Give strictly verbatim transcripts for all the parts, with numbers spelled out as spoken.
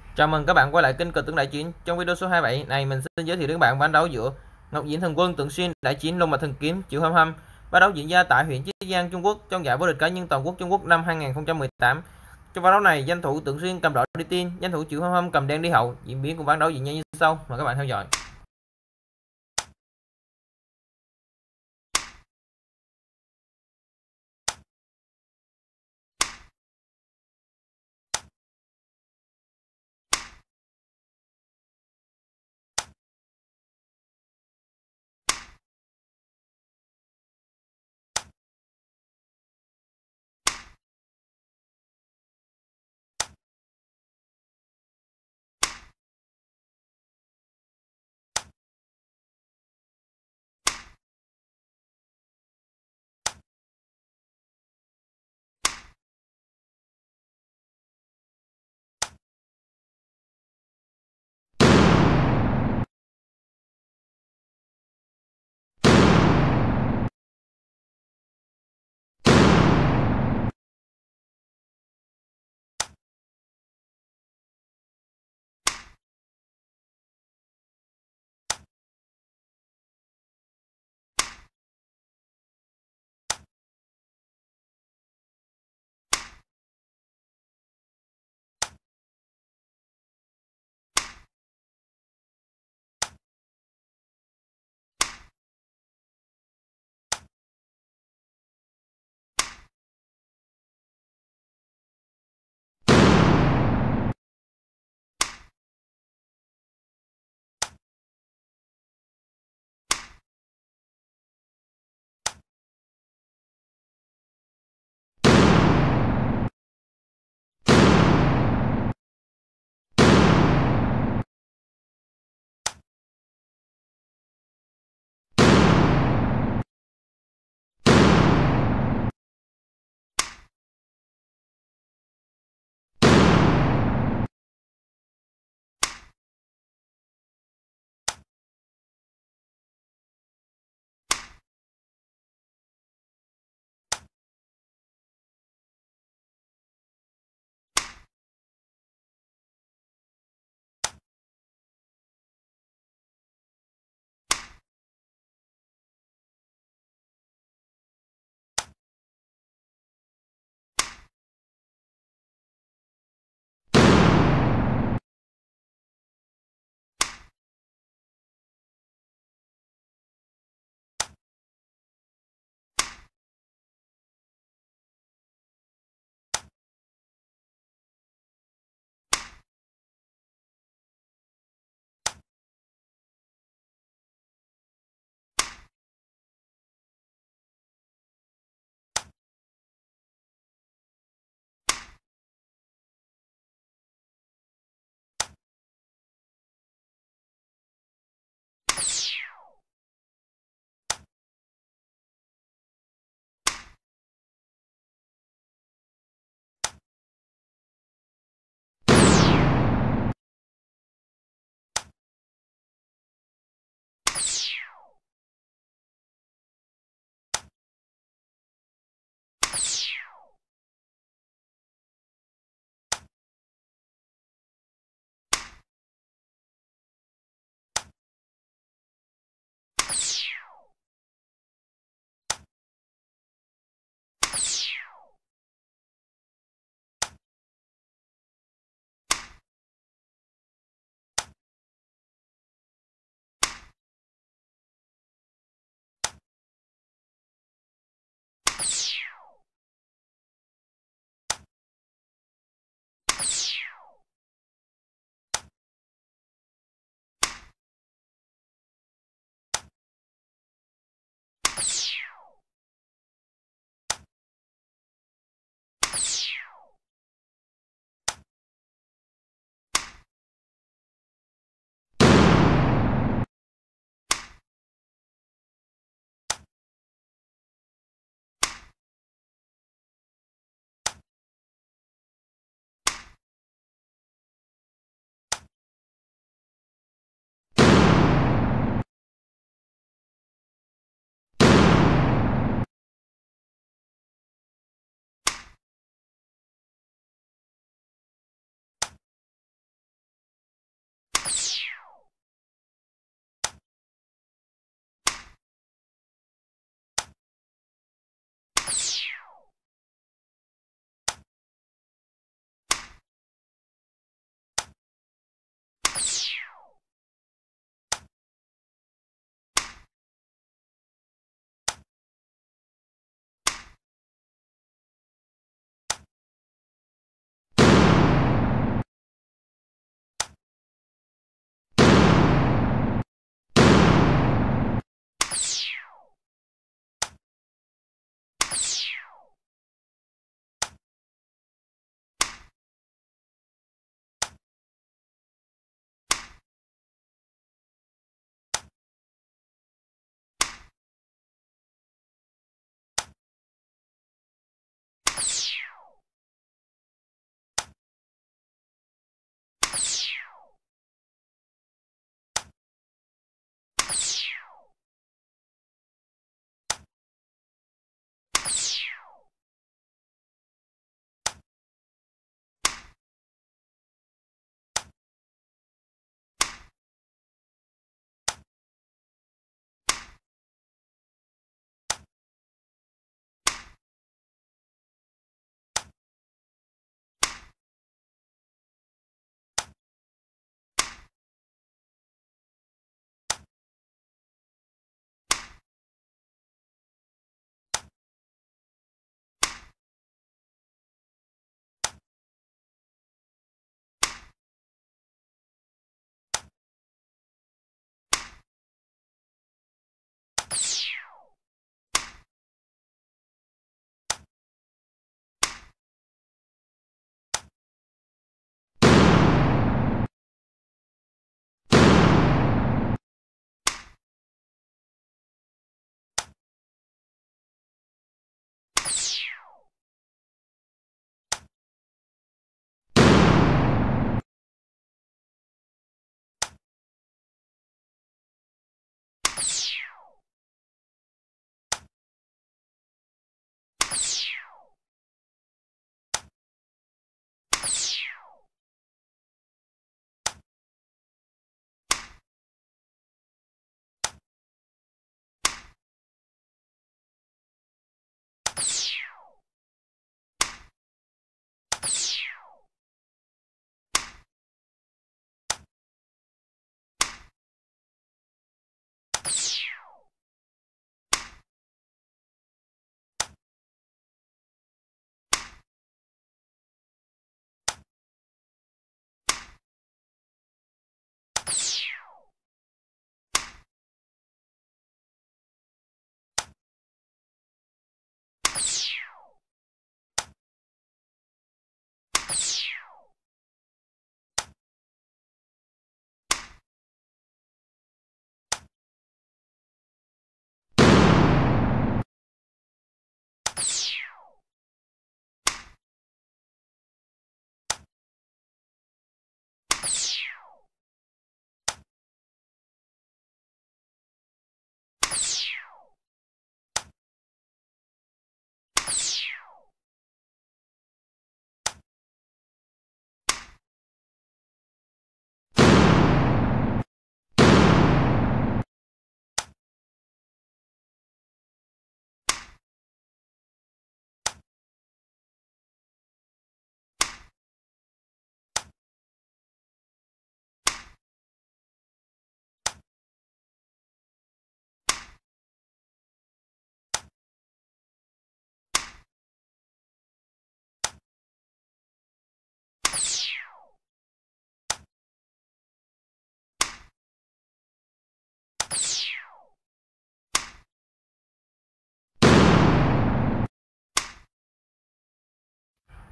Chào mừng các bạn quay lại kênh Cờ tướng Đại Chiến. Trong video số hai mươi bảy này mình xin giới thiệu đến các bạn ván đấu giữa Ngọc Diễn Thần Quân Tượng Xuyên đại chiến Long Mạch Thần Kiếm Triệu Hâm Hâm. Ván đấu diễn ra tại huyện Chí Giang, Trung Quốc trong giải vô địch cá nhân toàn quốc Trung Quốc năm hai nghìn không trăm mười tám. Trong ván đấu này, danh thủ Tượng Xuyên cầm đỏ đi tiên, danh thủ Triệu Hâm Hâm cầm đen đi hậu. Diễn biến của ván đấu diễn ra như sau, mời các bạn theo dõi.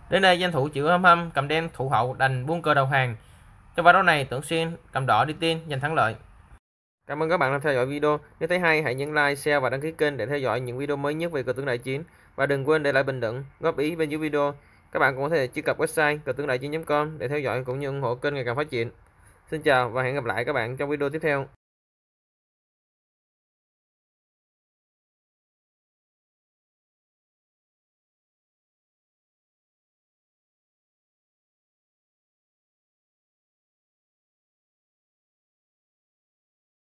Đến đây danh thủ Triệu Hâm Hâm cầm đen thủ hậu đành buông cờ đầu hàng. Trong ván đấu này Tưởng Xuyên cầm đỏ đi tiên giành thắng lợi. Cảm ơn các bạn đã theo dõi video. Nếu thấy hay hãy nhấn like, share và đăng ký kênh để theo dõi những video mới nhất về cờ tướng đại chiến. Và đừng quên để lại bình luận, góp ý bên dưới video. Các bạn cũng có thể truy cập website cờ tướng đại chiến chấm com để theo dõi cũng như ủng hộ kênh ngày càng phát triển. Xin chào và hẹn gặp lại các bạn trong video tiếp theo.